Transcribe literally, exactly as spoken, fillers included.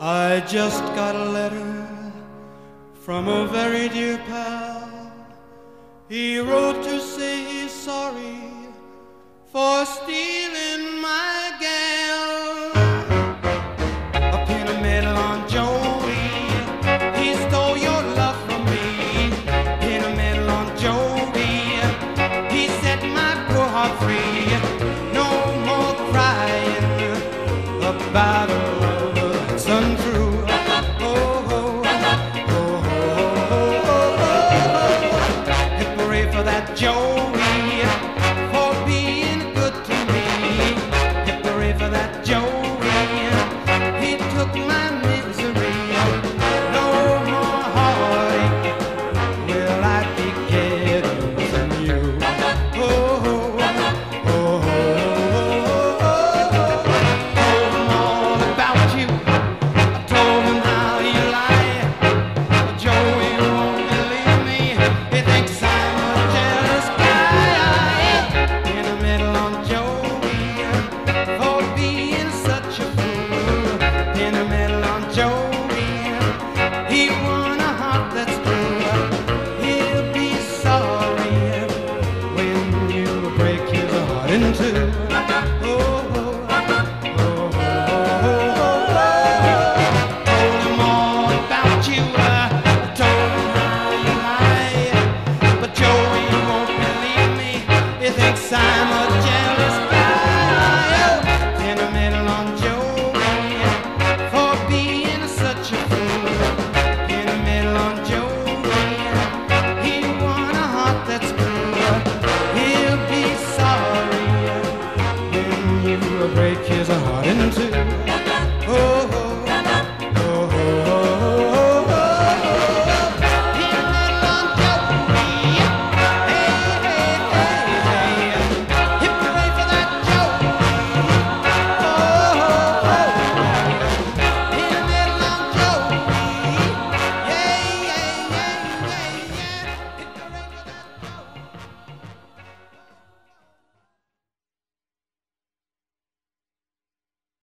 I just got a letter from a very dear pal. He wrote to say he's sorry for stealing my gal. A pin of metal on Joey, he stole your love from me. Pin of metal on Joey, he set my poor heart free. No more crying about a love that's untrue. Oh, oh, oh, oh, oh, oh, oh. Hooray for that Joey, for being good to me. Hooray for that Joey, he took my misery. No more heartache will I be getting from you. Oh, oh, oh, oh, oh, oh. Told him all about you. I told him how you lie. But Joey won't believe me. He thinks I'm a jealous guy. In the middle on Joey for being such a fool. In the middle on Joey, he won a heart that's true. He'll be sorry when you break his heart in two. Oh, oh, oh, oh, oh, oh. Told him all about you. I told him how you lie. But Joey won't believe me. He thinks I'm a jealous guy. In the middle on Joey.